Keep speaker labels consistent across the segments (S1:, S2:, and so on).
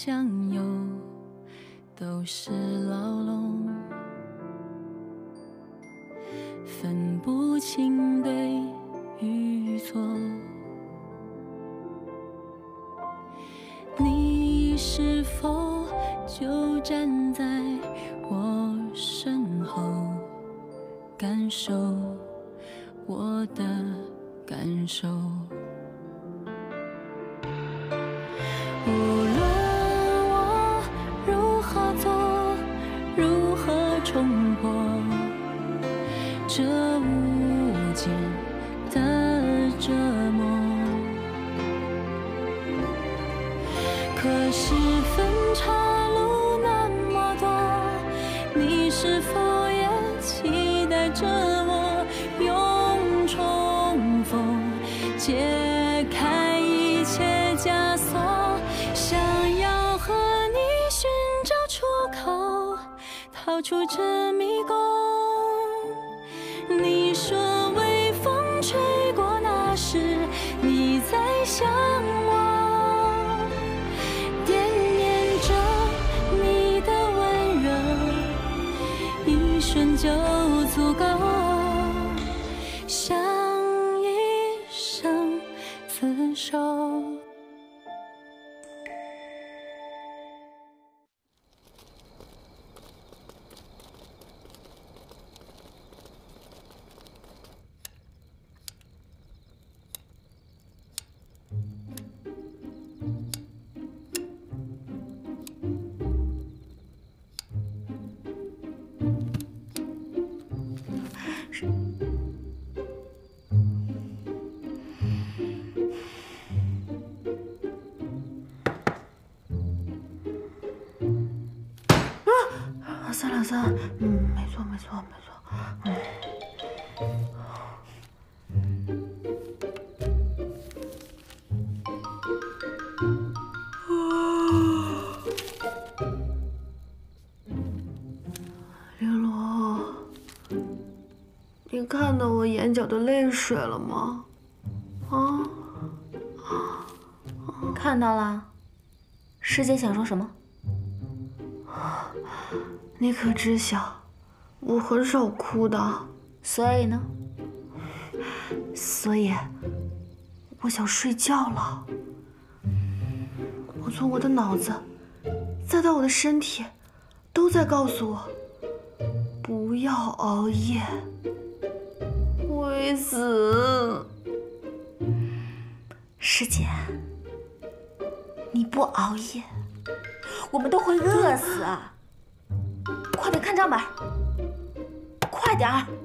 S1: 相拥，都是牢笼，分不清对与错。你是否就站在我身后，感受我的感受？无论我如何做，如何冲破这无尽的折磨，可是分岔路那么多，你是否也期待着我用重逢解开一切枷锁？想要和你寻找出口，逃出这迷宫。你说微风吹过那时你在想我，惦念着你的温热，一瞬就足够，想一生厮守。
S2: 323，没错没错没错，玲珑，你看到我眼角的泪水了吗？啊？
S3: 看到了。师姐想说什么？
S2: 你可知晓，我很少哭的。
S3: 所以呢？
S2: 所以，我想睡觉了。我从我的脑子，再到我的身体，都在告诉我，不要熬夜，会死。
S3: 师姐，你不熬夜，我们都会饿死啊！快点看账本，快点儿！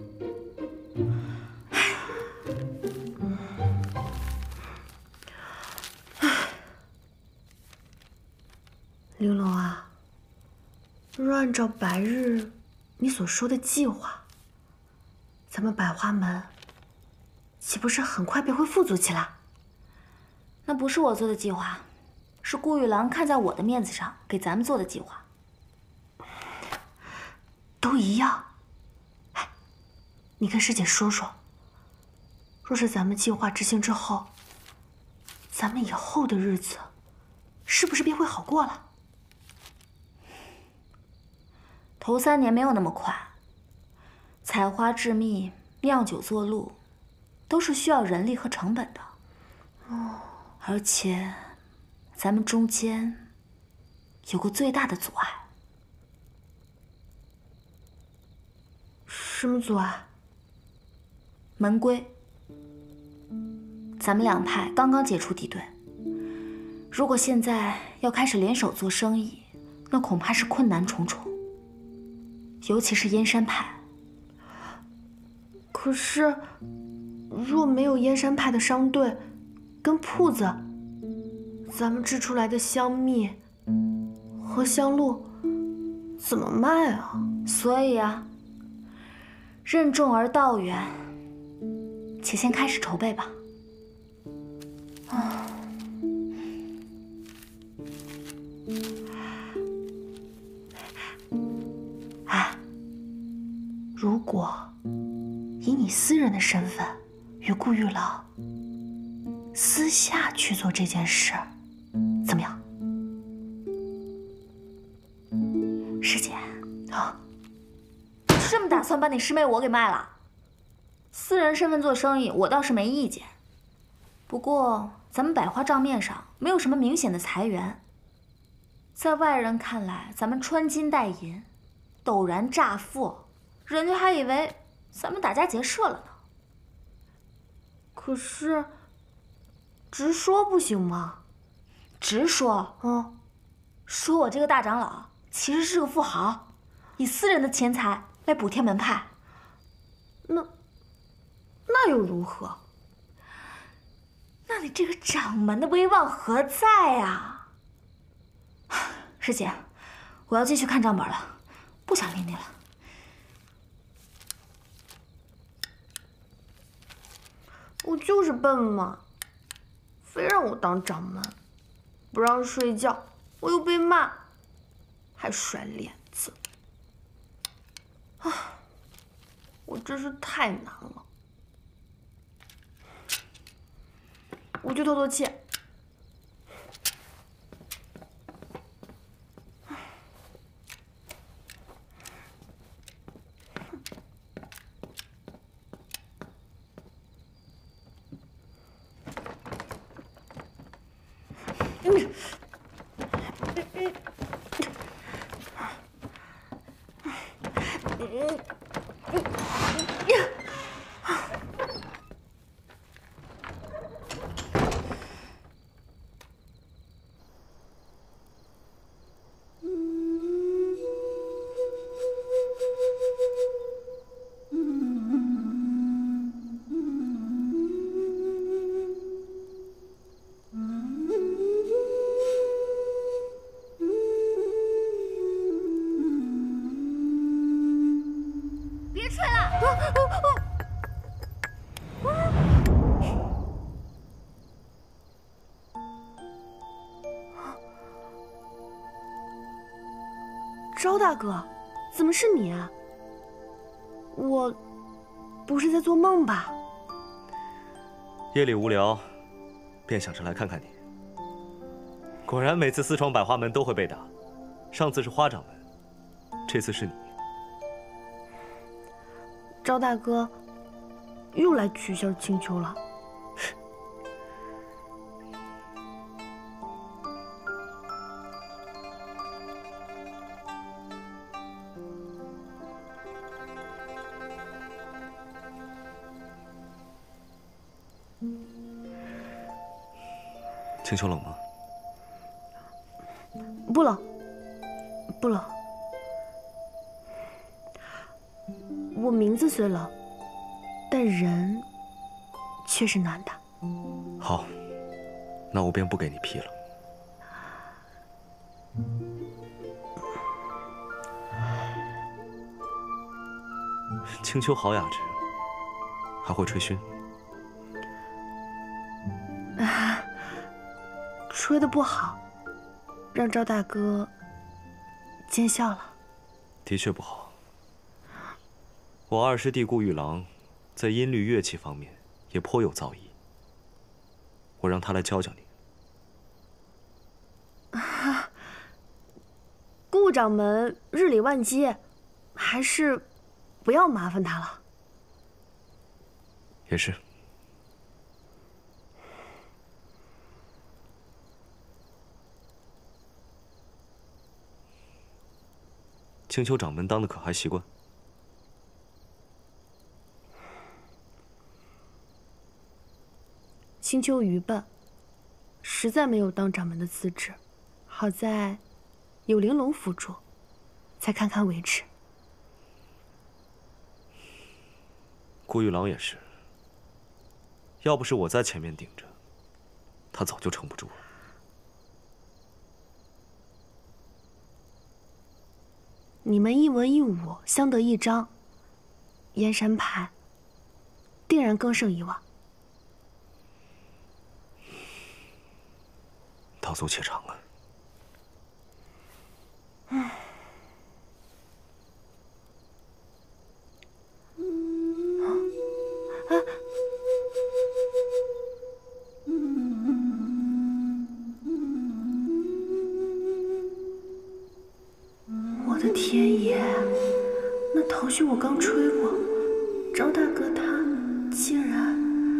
S2: 玲珑啊，若按照白日你所说的计划，咱们百花门岂不是很快便会富足起来？
S3: 那不是我做的计划，是顾玉郎看在我的面子上给咱们做的计划。
S2: 都一样。哎，你跟师姐说说，若是咱们计划执行之后，咱们以后的日子是不是便会好过了？
S3: 头3年没有那么快，采花制蜜、酿酒做露，都是需要人力和成本的。而且，咱们中间有个最大的阻碍。
S2: 什么阻碍？
S3: 门规。咱们两派刚刚解除敌对，如果现在要开始联手做生意，那恐怕是困难重重。尤其是燕山派。
S2: 可是，若没有燕山派的商队跟铺子，咱们制出来的香蜜和香露怎么卖啊？
S3: 所以啊，任重而道远，且先开始筹备吧。
S2: 如果以你私人的身份与顾玉郎私下去做这件事，怎么样？
S3: 这么打算把你师妹我给卖了？私人身份做生意，我倒是没意见。不过咱们百花账面上没有什么明显的财源，在外人看来，咱们穿金戴银，陡然乍富，人家还以为咱们打家劫舍了呢。
S2: 可是，直说不行吗？
S3: 直说，说我这个大长老其实是个富豪，以私人的钱财来补贴门派。
S2: 那又如何？
S3: 那你这个掌门的威望何在啊？师姐，我要继续看账本了，不想理你了。
S2: 我就是笨嘛，非让我当掌门，不让睡觉，我又被骂，还甩脸子。我真是太难了。我去透透气。招大哥，怎么是你啊？我不是在做梦吧？
S4: 夜里无聊，便想着来看看你。果然每次私闯百花门都会被打，上次是花掌门，这次是你。
S2: 招大哥又来取笑青丘了。
S4: 青丘冷吗？
S2: 不冷，不冷。我名字虽冷，但人却是暖的。
S4: 好，那我便不给你批了。青丘好雅致，还会吹埙。
S2: 吹得不好，让赵大哥见笑了。
S4: 的确不好。我二师弟顾玉郎，在音律乐器方面也颇有造诣。我让他来教教你。
S2: 顾掌门日理万机，还是不要麻烦他了。
S4: 也是。青丘掌门当的可还习惯？
S2: 青丘愚笨，实在没有当掌门的资质。好在有玲珑辅助，才堪堪维持。
S4: 顾玉郎也是，要不是我在前面顶着，他早就撑不住了。
S2: 你们一文一武，相得益彰，燕山派定然更胜以往。
S4: 道阻且长啊！
S2: 我的天爷，那腾讯我刚吹过，张大哥他竟然……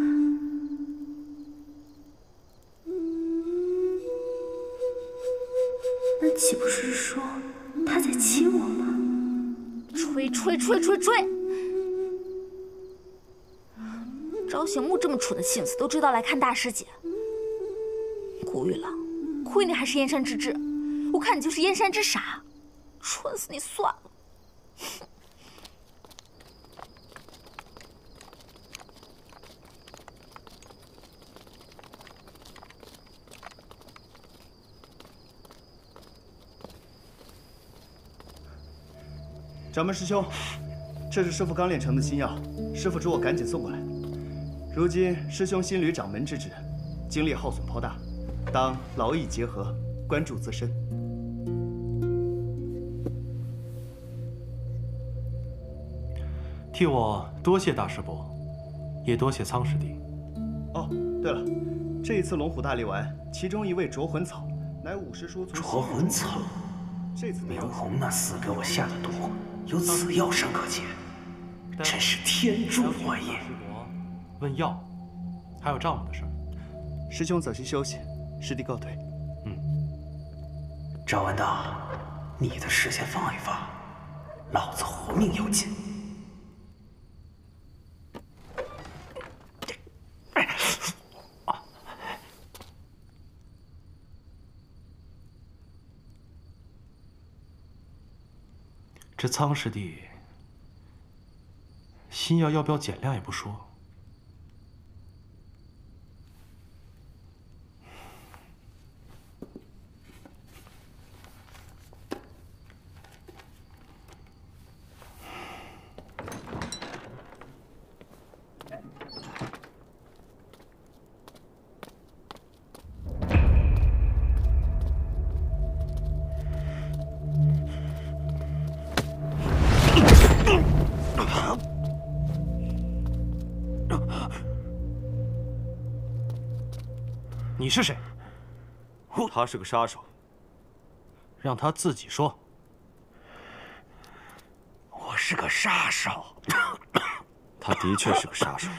S2: 那岂不是说他在亲我吗？
S3: 吹！招醒木这么蠢的性子都知道来看大师姐。古玉郎，亏你还是燕山之志，我看你就是燕山之傻，蠢死你算了。
S5: 掌门师兄，这是师傅刚炼成的新药，师傅嘱我赶紧送过来。如今师兄心履掌门之职，精力耗损颇大，当劳逸结合，关注自身。
S6: 替我多谢大师伯，也多谢苍师弟。
S5: 哦，对了，这一次龙虎大力丸，其中一味灼魂草，乃五师叔从
S7: 灼魂草。明红那厮给我下的毒，有此药上可解，真是天助我也！
S6: 大师伯问药，还有丈母的事儿。
S5: 师兄早些休息，师弟告退。
S7: 赵文道，你的事先放一放，老子活命要紧。
S6: 这苍师弟新药要不要减量也不说。你是谁？
S4: 他是个杀手。
S6: 让他自己说。
S7: 我是个杀手。
S4: 他的确是个杀手。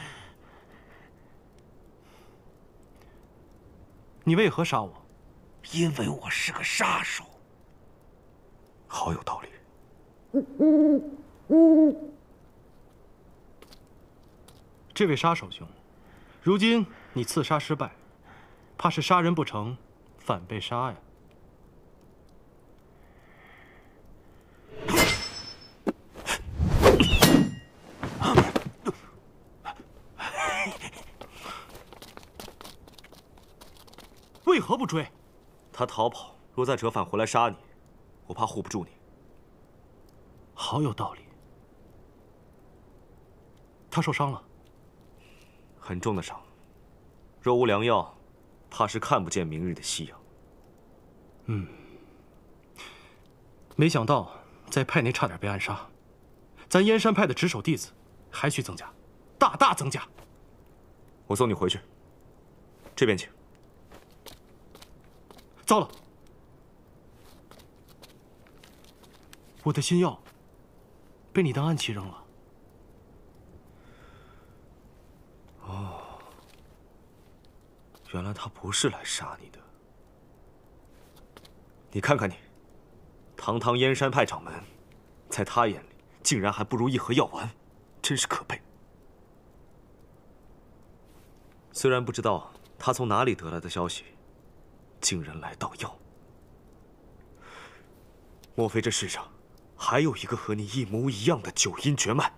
S6: 你为何杀我？
S7: 因为我是个杀手。
S4: 好有道理。
S6: 这位杀手兄，如今你刺杀失败，怕是杀人不成，反被杀呀。为何不追？
S4: 他逃跑，若再折返回来杀你，我怕护不住你。
S6: 好有道理。他受伤了？
S4: 很重的伤，若无良药，怕是看不见明日的夕阳。
S6: 没想到在派内差点被暗杀，咱燕山派的值守弟子还需增加，大大增加。
S4: 我送你回去，这边请。
S6: 糟了，我的新药被你当暗器扔了。
S4: 哦，原来他不是来杀你的。你看看你，堂堂燕山派掌门，在他眼里竟然还不如一盒药丸，真是可悲。虽然不知道他从哪里得来的消息，竟然来盗药。莫非这世上还有一个和你一模一样的九阴绝脉？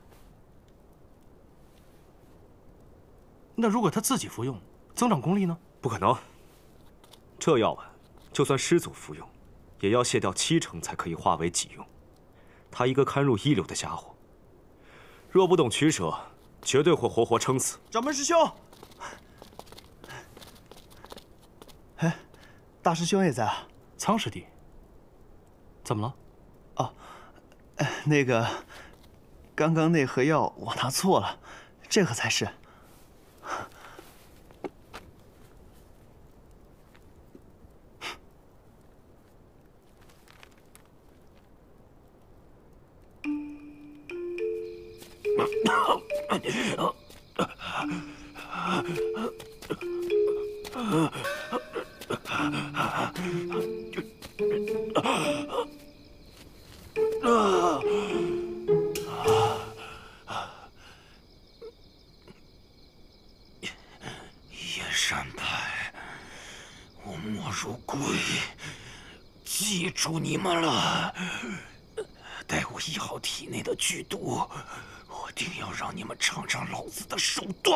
S6: 那如果他自己服用，增长功力呢？
S4: 不可能。这药丸，就算师祖服用，也要卸掉70%才可以化为己用。他一个堪入一流的家伙，若不懂取舍，绝对会活活撑死。
S5: 掌门师兄，哎，大师兄也在啊。
S6: 苍师弟，怎么了？
S5: 哦，那个，刚刚那盒药我拿错了，这盒才是。
S7: 叶山派，我莫如归，记住你们了。待我医好体内的剧毒，我定要让你们尝尝老子的手段。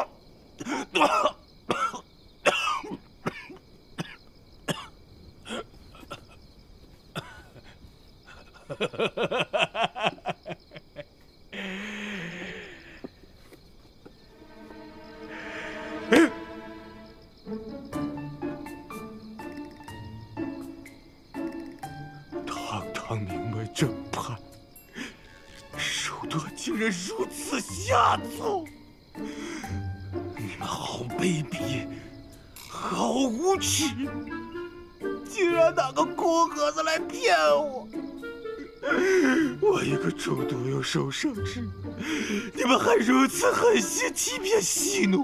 S7: 堂堂名为正派，手段竟然如此下作！你们好卑鄙，好无耻！竟然拿个空盒子来骗我！我一个中毒又受伤之人，你们还如此狠心欺骗戏弄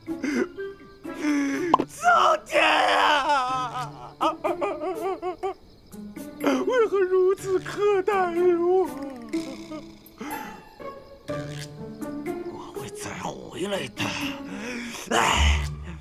S7: 我！苍天啊！为何如此苛待我？我会再回来的。哎。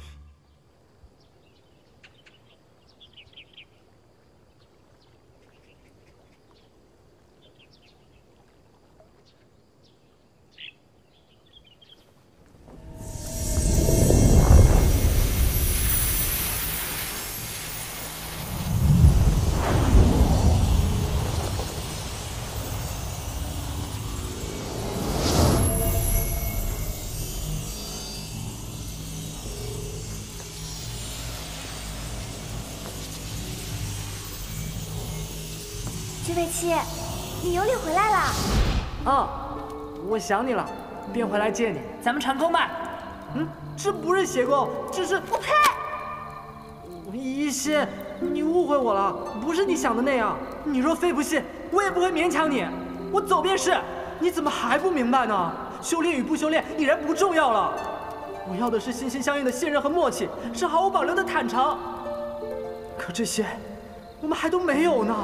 S3: 居卫七，你有礼回来了。
S8: 哦，我想你了，便回来接你。咱们长空吧。这不是邪功，这是……
S3: 我呸！
S8: 一心，你误会我了，不是你想的那样。你若非不信，我也不会勉强你。我走便是。你怎么还不明白呢？修炼与不修炼已然不重要了。我要的是心心相印的信任和默契，是毫无保留的坦诚。可这些，我们还都没有呢。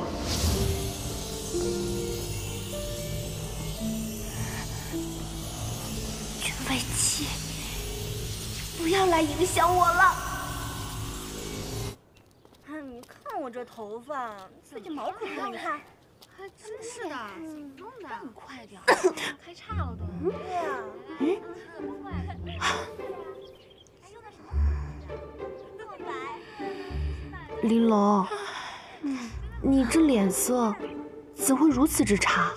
S3: 居卫七，不要来影响我了。
S9: 你看我这头发，最近毛可不你看，
S2: 还真是的，怎么弄的？
S9: 你快点，开叉了都。对呀。
S2: 玲珑，你这脸色怎会如此之差？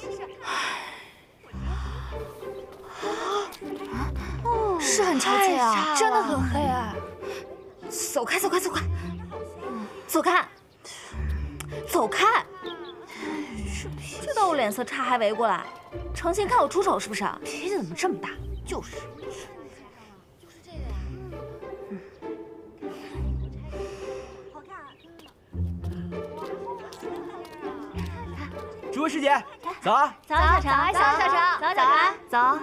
S3: 是很憔悴啊，
S9: 真的很黑啊！
S3: 走开，走开，走开，走开，走开！知道我脸色差还围过来，成心看我出丑是不是？脾气怎么这么大？就是。
S10: 诸位师姐，早啊！
S3: 早，小程，小程，早，早安，早。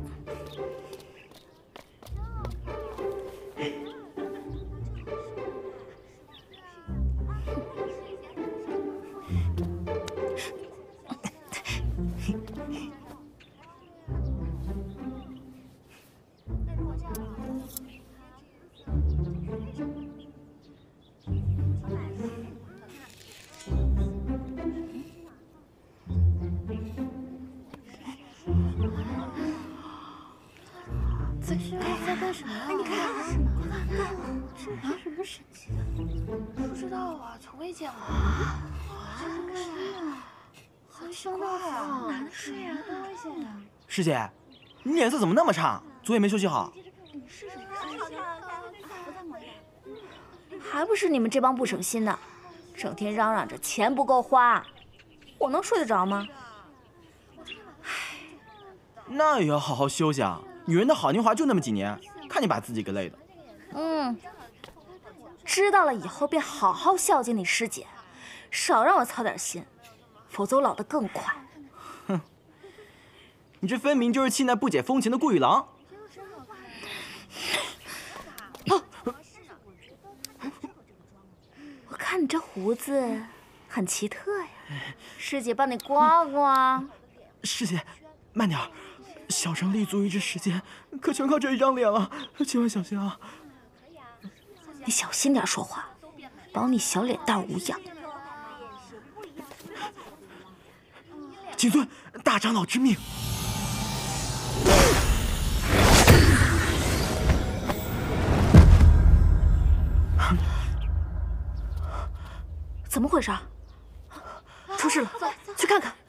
S2: 在干什么呀？你看，这是什么神器？不知道啊，从未见过。这是个啥呀？好凶啊！难睡啊，多危险啊！
S10: 师姐，你脸色怎么那么差？昨夜没休息好？
S3: 还不是你们这帮不省心的，整天嚷嚷着钱不够花，我能睡得着吗？
S10: 那也要好好休息啊！女人的好年华就那么几年，看你把自己给累的。
S3: 知道了以后便好好孝敬你师姐，少让我操点心，否则我老得更快。
S10: 哼，你这分明就是气那不解风情的顾玉郎。
S3: 看你这胡子很奇特呀，师姐帮你刮刮。
S10: 师姐，慢点，小城立足于这世间，可全靠这一张脸了，千万小心啊！
S3: 你小心点说话，保你小脸蛋无恙。
S10: 谨遵大长老之命。
S3: 怎么回事？出事了，去看看。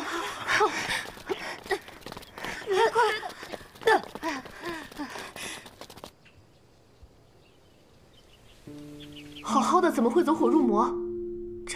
S2: 好好的怎么会走火入魔？这……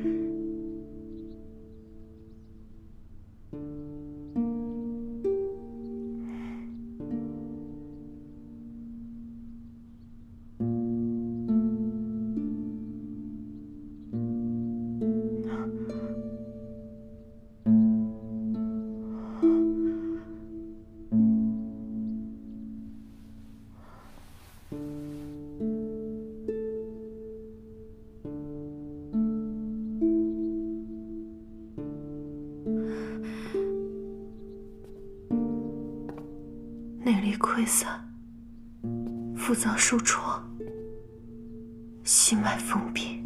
S2: 内力溃散，腹脏受创，心脉封闭。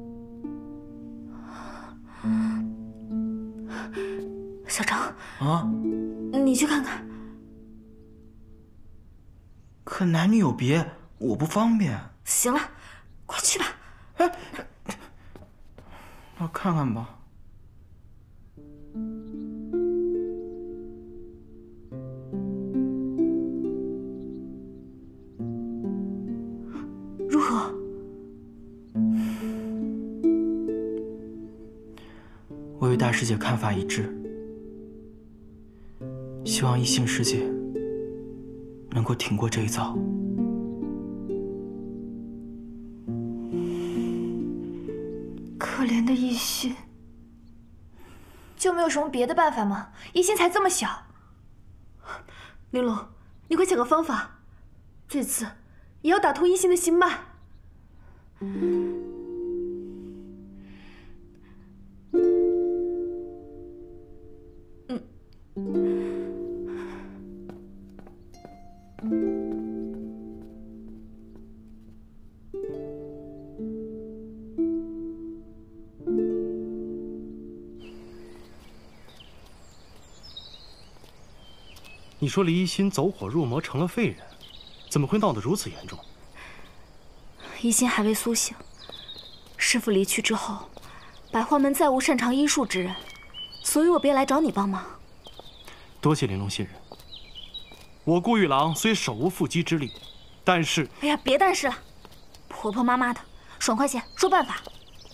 S3: 小程
S10: 啊，
S3: 你去看看。
S10: 可男女有别，我不方便。
S3: 行了，快去吧。
S10: 那看看吧。
S2: 如何？
S10: 我与大师姐看法一致，希望一心师姐能够挺过这一遭。
S2: 可怜的一心，
S11: 就没有什么别的办法吗？一心才这么小。
S2: 玲珑，你快想个方法，这次也要打通一心的心脉。
S6: 你说李一心走火入魔成了废人，怎么会闹得如此严重？
S3: 一心还未苏醒，师父离去之后，百花门再无擅长医术之人，所以我便来找你帮忙。
S6: 多谢玲珑信任。我顾玉郎虽手无缚鸡之力，但是……
S3: 哎呀，别但是了，婆婆妈妈的，爽快些说办法。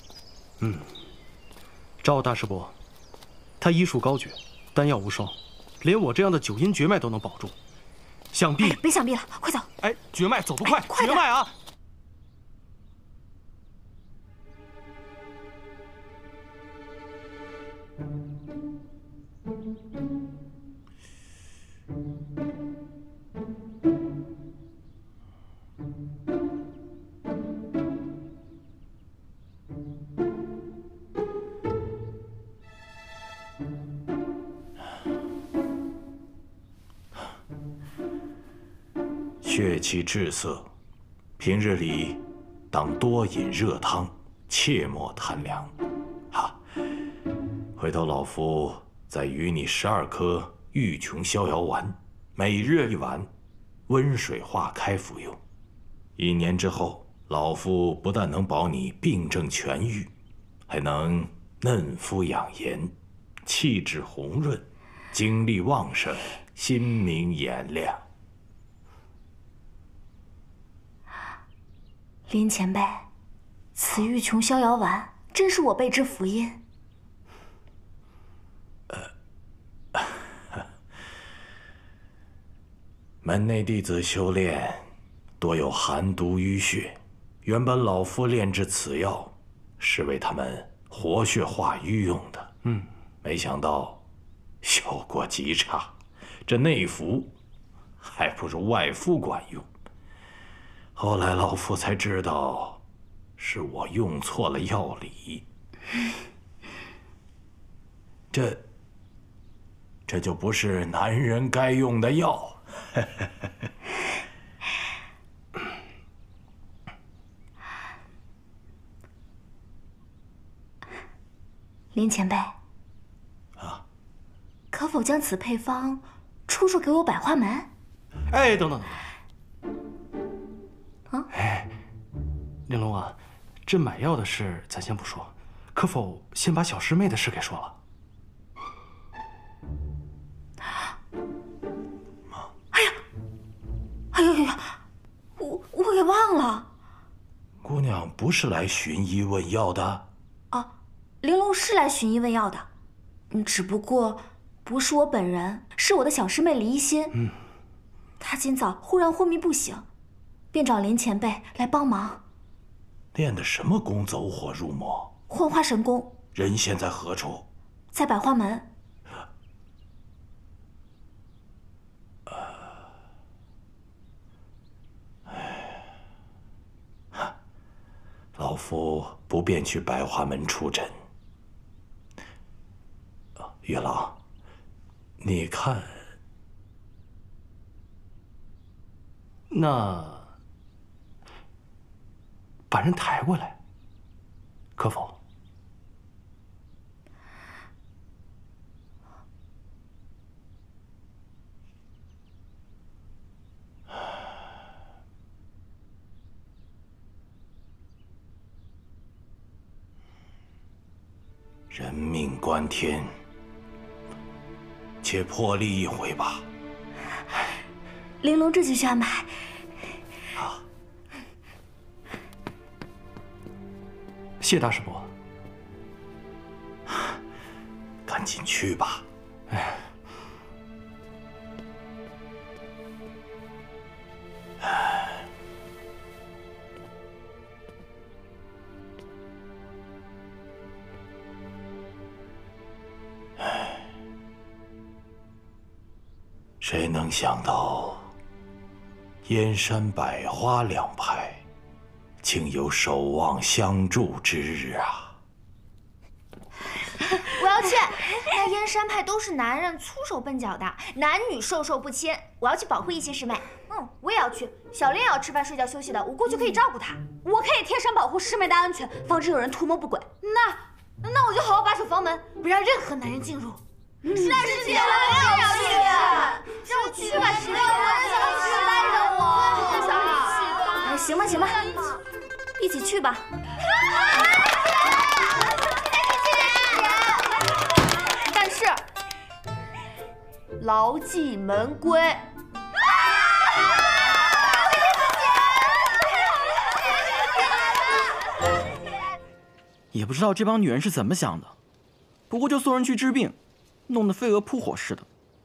S6: 赵大师伯，他医术高绝，丹药无双。连我这样的九阴绝脉都能保住，想必……
S3: 别想必了，快走！
S6: 哎，绝脉走不快，
S3: 快
S6: 绝脉啊！
S7: 血气滞涩，平日里当多饮热汤，切莫贪凉。哈，回头老夫再与你12颗玉琼逍遥丸，每日1丸，温水化开服用。1年之后，老夫不但能保你病症痊愈，还能嫩肤养颜，气质红润，精力旺盛，心明眼亮。
S3: 林前辈，此玉琼逍遥丸真是我辈之福音。
S7: 门内弟子修炼多有寒毒淤血，原本老夫炼制此药是为他们活血化瘀用的。没想到效果极差，这内服还不如外敷管用。后来老夫才知道， 是我用错了药理。这就不是男人该用的药。
S3: 林前辈，可否将此配方出售给我百花门？
S6: 哎，等等。
S3: 啊？
S6: 玲珑啊，这买药的事咱先不说，可否先把小师妹的事给说了？
S3: 哎呀，我给忘了。
S7: 姑娘不是来寻医问药的。
S3: 啊，玲珑是来寻医问药的，只不过不是我本人，是我的小师妹李一心。她今早忽然昏迷不醒，便找林前辈来帮忙。
S7: 练的什么功走火入魔？
S3: 幻化神功。
S7: 人现在何处？
S3: 在百花门。
S7: 老夫不便去百花门出诊。月郎，你看，
S6: 那把人抬过来，可否？
S7: 人命关天，且破例一回吧。
S3: 玲珑这就去安排。
S7: 好，
S6: 谢大师伯。
S7: 赶紧去吧。谁能想到，燕山百花两派，竟有守望相助之日啊！
S11: 我要去。那燕山派都是男人，粗手笨脚的，男女授受不亲。我要去保护一心师妹。我也要去。小莲也要吃饭、睡觉、休息的，我过去可以照顾她。
S3: 我可以贴身保护师妹的安全，防止有人图谋不轨。
S11: 那我就好好把守房门，不让任何男人进入。
S3: 是师姐，我也要去。
S11: 让我去吧，师妹，我想去，带着我。
S3: 行吧，一起去吧。
S11: 但是牢记门规。
S10: 也不知道这帮女人是怎么想的，不过就送人去治病，弄得飞蛾扑火似的。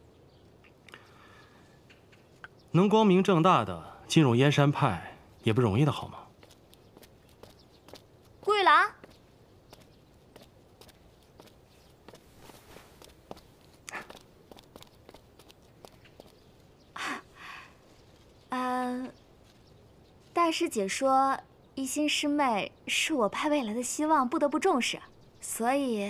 S6: 能光明正大的进入燕山派也不容易的，好吗？
S3: 顾玉郎，大师姐说，一心师妹是我派未来的希望，不得不重视，所以，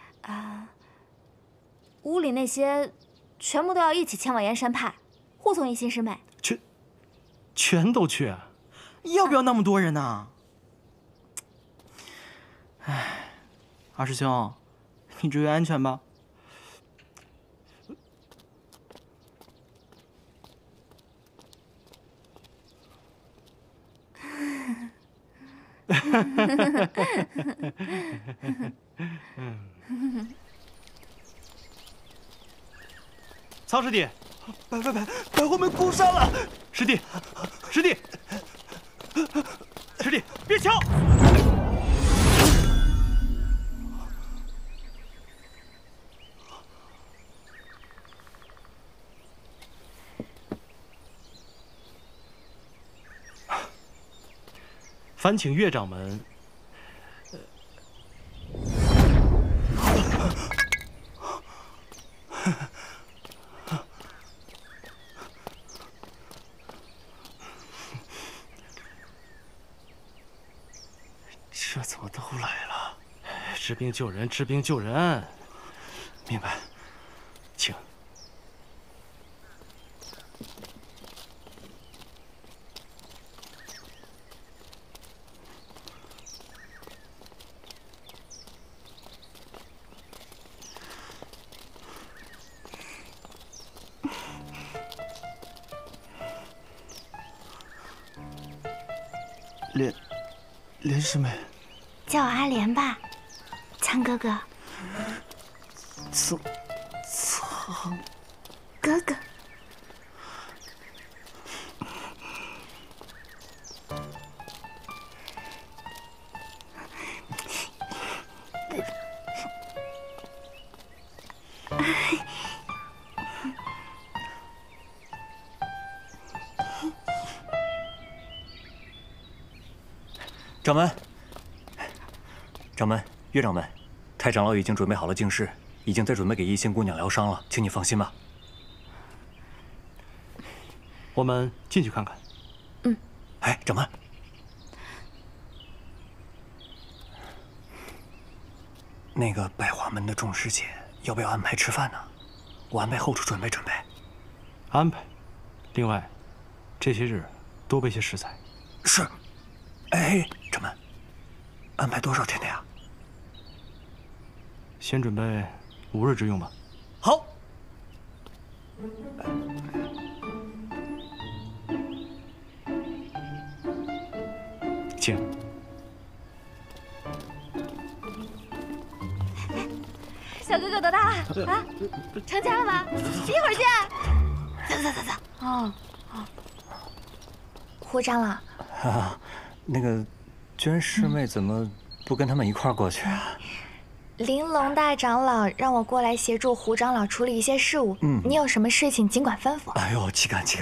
S3: 屋里那些全部都要一起前往燕山派，护送一心师妹。
S6: 全都去？
S10: 要不要那么多人呢？二师兄，你注意安全吧。
S6: 曹师弟，
S10: 百花门攻上了！
S6: 师弟，别抢！烦请岳掌门。 这怎么都来了？治病救人，治病救人。
S4: 明白，请。
S5: 莲师妹，
S11: 叫我阿莲吧，苍哥哥。
S5: 苍
S11: 哥哥。
S12: 掌门，掌门，岳掌门，太长老已经准备好了净室，已经在准备给一心姑娘疗伤了，请你放心吧。
S6: 我们进去看看。
S11: 嗯。
S12: 哎，掌门，那个百花门的众师姐要不要安排吃饭呢？我安排后厨准备准备。
S6: 安排。另外，这些日多备些食材。
S12: 是。哎，掌门，安排多少天的呀？
S6: 先准备5日之用吧。
S12: 好。
S6: 请。
S11: 小哥哥多大了啊？成家了吗？一会儿见。走。哦。胡长老。
S12: 那个娟师妹怎么不跟他们一块儿过去啊？
S11: 玲珑大长老让我过来协助胡长老处理一些事务。你有什么事情尽管吩咐。
S12: 哎呦，岂敢！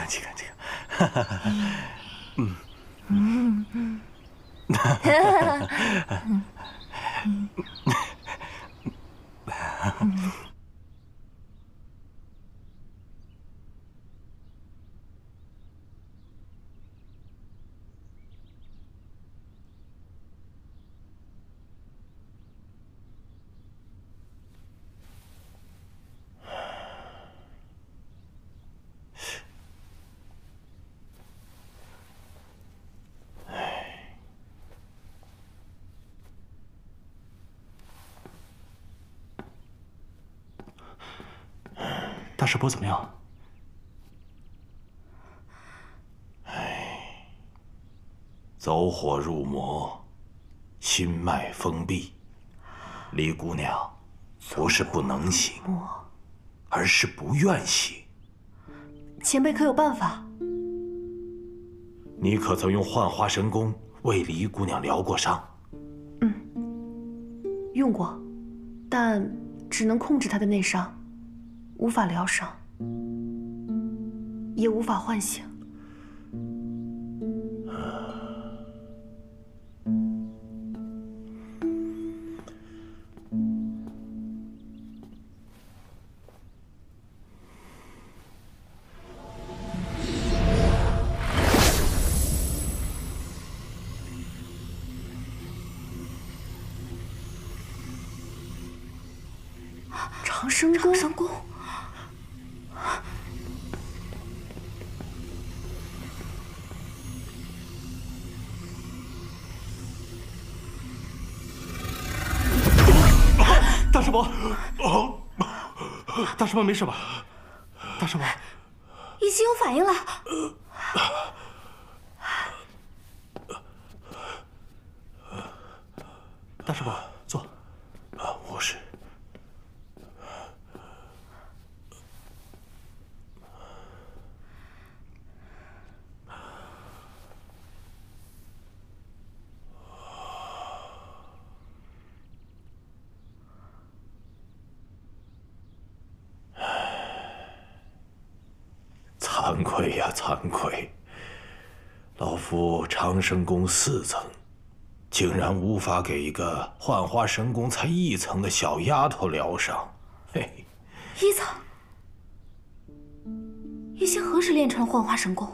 S6: 大师伯怎么样？
S7: 走火入魔，心脉封闭。李姑娘不是不能行，而是不愿行。
S2: 前辈可有办法？
S7: 你可曾用幻化神功为李姑娘疗过伤？
S2: 用过，但只能控制她的内伤，无法疗伤，也无法唤醒。长生宫。
S6: 大师伯，大师伯没事吧？大师伯，
S3: 已经有反应了。
S6: 大师伯，坐。
S7: 我是。惭愧呀，惭愧！老夫长生宫4层，竟然无法给一个幻化神功才1层的小丫头疗伤。嘿
S3: ，1层。一心何时练成了幻化神功？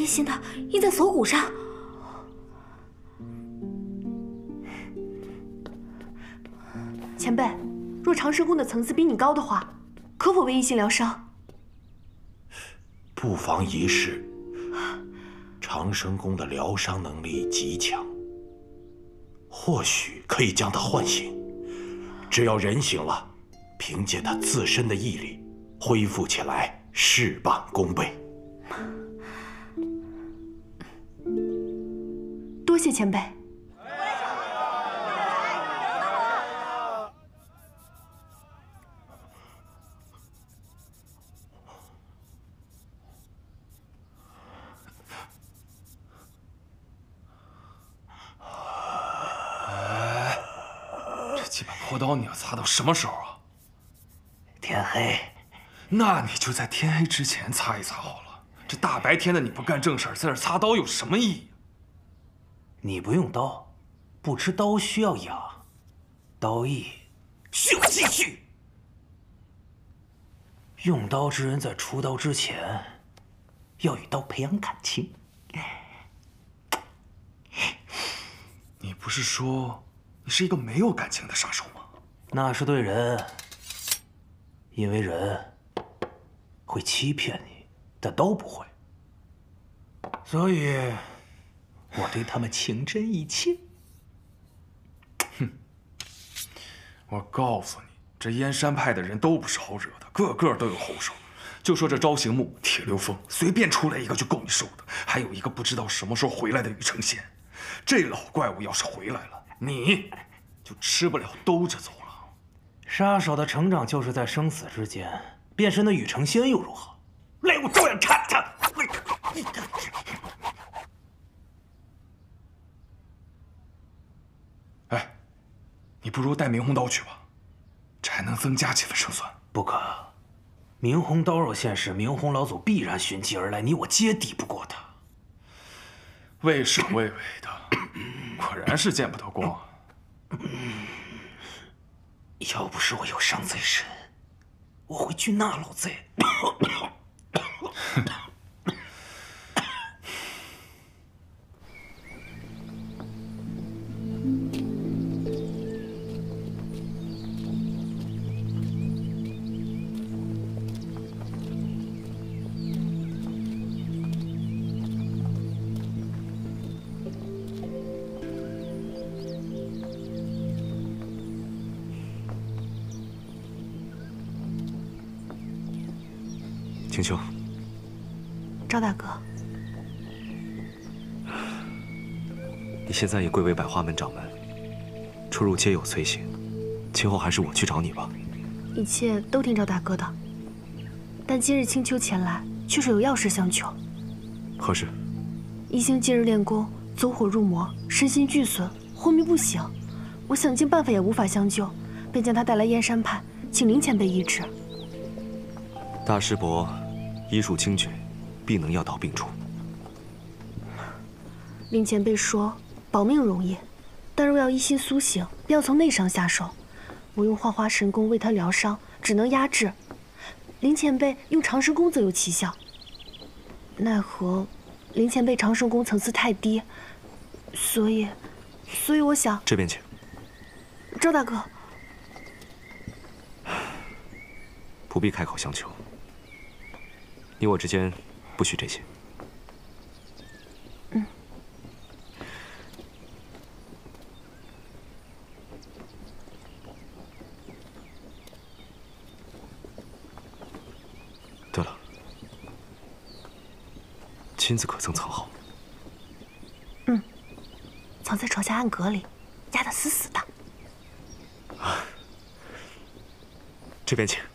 S3: 心的印在锁骨上。
S2: 前辈，若长生宫的层次比你高的话，可否为一心疗伤？
S7: 不妨一试。长生宫的疗伤能力极强，或许可以将他唤醒。只要人醒了，凭借他自身的毅力，恢复起来事半功倍。
S2: 多谢前辈。
S13: 这把破刀你要擦到什么时候啊？
S7: 天黑。
S13: 那你就在天黑之前擦一擦好了。这大白天的你不干正事儿，在这擦刀有什么意义？
S7: 你不用刀，不吃刀需要养，刀艺需要积蓄。用刀之人在出刀之前，要与刀培养感情。
S13: 你不是说你是一个没有感情的杀手吗？
S7: 那是对人，因为人会欺骗你，但刀不会，所以我对他们情真意切。
S13: 哼！我告诉你，这燕山派的人都不是好惹的，个个都有后手。就说这朝行木、铁流风，随便出来一个就够你受的。还有一个不知道什么时候回来的羽成仙，这老怪物要是回来了，你就吃不了兜着走了。
S7: 杀手的成长就是在生死之间，变身的羽成仙又如何？来，我照样看他！
S13: 哎，你不如带明红刀去吧，这还能增加几分胜算。
S7: 不可，明红刀若现世，明红老祖必然寻迹而来，你我皆抵不过他。
S13: 畏首畏尾的，果然是见不得光。
S7: 要不是我有上贼身，我会惧那老贼。
S4: 青丘，
S2: 赵大哥，
S4: 你现在也贵为百花门掌门，出入皆有随行，今后还是我去找你吧。
S2: 一切都听赵大哥的，但今日青丘前来，却是有要事相求。
S4: 何事？
S2: 一星近日练功走火入魔，身心俱损，昏迷不醒。我想尽办法也无法相救，便将他带来燕山派，请林前辈医治。
S4: 大师伯医术精绝，必能药到病除。
S2: 林前辈说保命容易，但若要一心苏醒，便要从内伤下手。我用幻花神功为他疗伤，只能压制；林前辈用长生功则有奇效。奈何林前辈长生功层次太低，所以我想
S4: 这边请。
S2: 赵大哥，
S4: 不必开口相求。你我之间不许这些。
S2: 嗯。
S4: 对了，金子可曾藏好？
S2: 嗯，藏在床下暗格里，压得死死的。
S4: 这边请。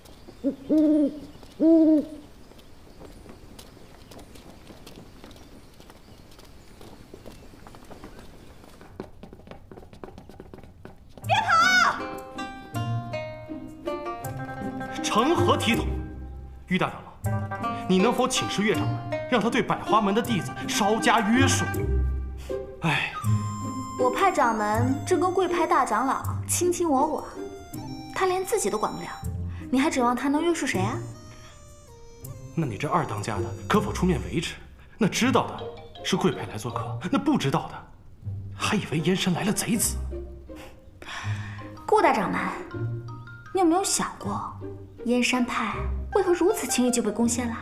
S6: 成何体统！于大长老，你能否请示岳掌门，让他对百花门的弟子稍加约束？哎，
S3: 我派掌门正跟贵派大长老卿卿我我，他连自己都管不了，你还指望他能约束谁啊？
S6: 那你这二当家的可否出面维持？ 那知道的是贵派来做客，那不知道的还以为燕山来了贼子。
S3: 顾大掌门，你有没有想过，燕山派为何如此轻易就被攻陷了？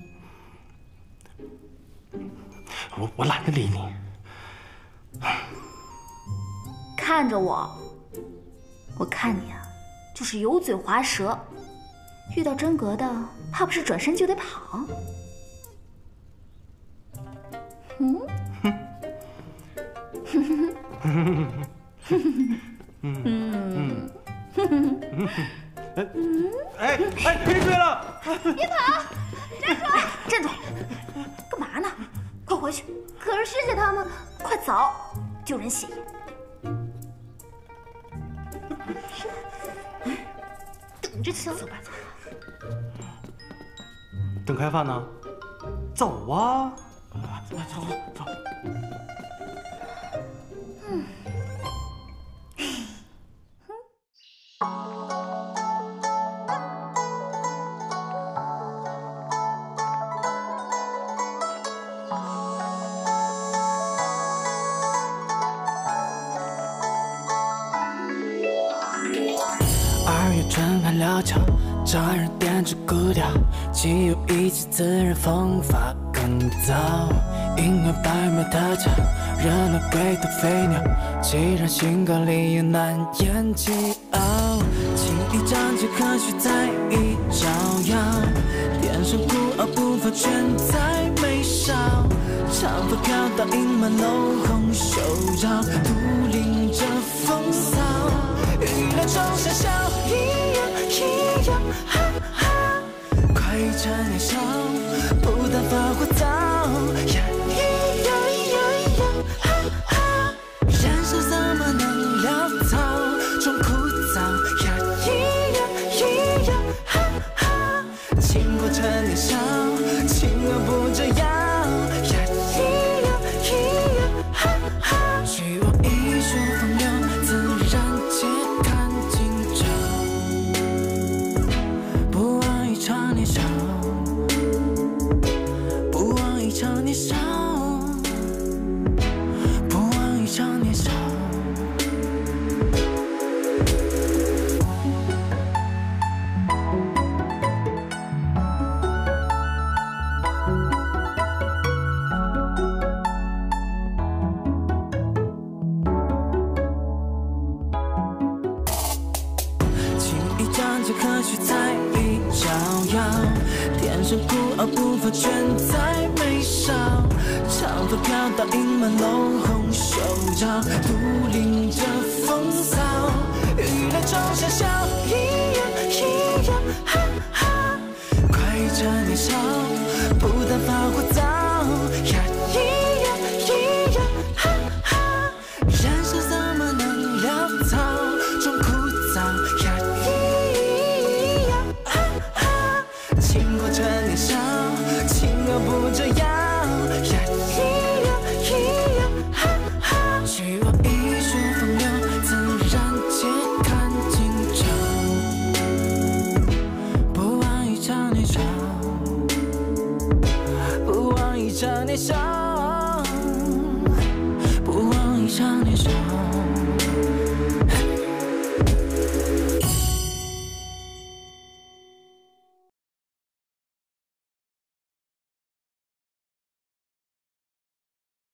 S6: 我懒得理你。
S3: 看着我，我看你啊，就是油嘴滑舌，遇到真格的，怕不是转身就得跑。
S6: 别追了！
S11: 别跑！站住！
S3: 站住！干嘛呢？快回去！
S11: 可是师姐他们，
S3: 快走！丢人现眼！等着走吧，走吧。
S6: 等开饭呢？走啊！走。
S14: 2月春寒料峭，照人点着古调，既有一气自然风发更早。音乐百媚特价，热闹归途飞鸟，既然性格里有难言其傲。情意张结可许再一招摇，天生孤傲步伐全在眉梢，长发飘到盈满浓红袖绕，独领着风骚。雨来中下笑，一样，哈哈，快意趁年少，不但发火燥，呀，哈哈，人生怎么能潦草，终枯燥，呀，一样，哈哈，情过趁年少，情而不折腰，呀，一样，哈哈，去往一说风流，自然界。常年少，不忘一场年少，不忘一场年少。情意张结可许再一招摇，天生孤傲步伐全在眉梢，长发飘到盈满浓红袖绕，独领着风骚。雨来中下笑，一样，哈哈，快意趁年少，不但发火燥，呀，一样，哈哈，人生怎么能潦草，终枯燥，呀。情过趁年少，情而不折腰，呀，一样，哈哈，去往一说风流，自然界看今朝，不忘一场年少，不忘一场年少。